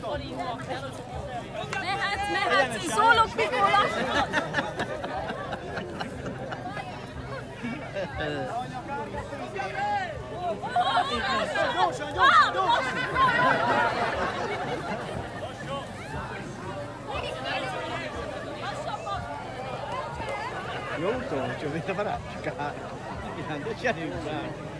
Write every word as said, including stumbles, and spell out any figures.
Mehetsz, mehetsz, én szólok, mikor lassan! Gyorsan, gyorsan, gyorsan! Io ho avuto, ci ho visto parare, cioè, non c'è niente.